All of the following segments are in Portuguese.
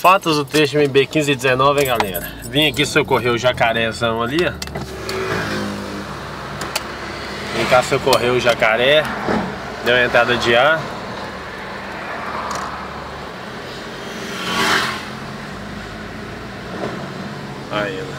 Fatos do trecho MB1519, hein, galera? Vim aqui socorrer o jacarezão ali, ó. Vim cá socorrer o jacaré. Deu uma entrada de ar. Aí, ó.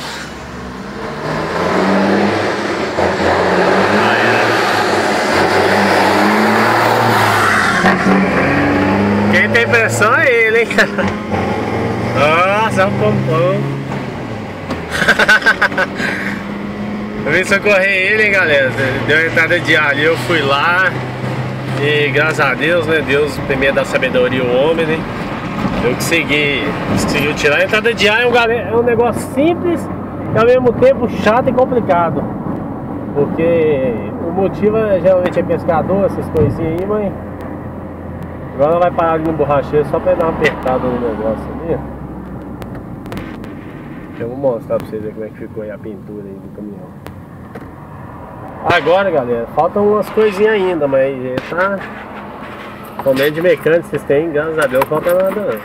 Quem tem pressão é ele, hein? Nossa, é um pompom. Eu vim socorrer ele, hein, galera. Deu uma entrada de ar ali, eu fui lá. E graças a Deus, né? Deus primeiro dá sabedoria ao homem, né? Eu consegui tirar. A entrada de ar é um negócio simples e ao mesmo tempo chato e complicado. Porque o motivo geralmente é pescador, essas coisinhas aí, mas agora ela vai parar ali no borracheiro só pra dar uma apertada no negócio ali. Eu vou mostrar pra vocês ver como é que ficou aí a pintura aí do caminhão. Agora, galera, faltam umas coisinhas ainda, mas tá... Comendo de mecânico vocês têm, graças a Deus, não falta nada não.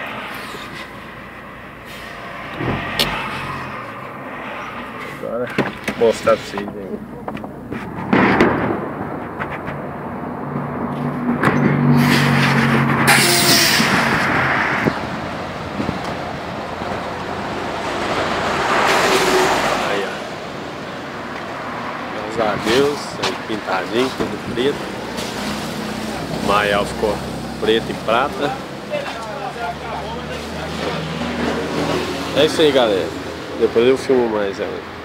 Agora, vou mostrar pra vocês aí. Graças a Deus, aí pintadinho, tudo preto. O maial ficou preto e prata. É isso aí, galera. Depois eu filmo mais ela.